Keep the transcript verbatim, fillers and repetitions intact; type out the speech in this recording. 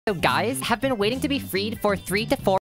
So guys have been waiting to be freed for three to four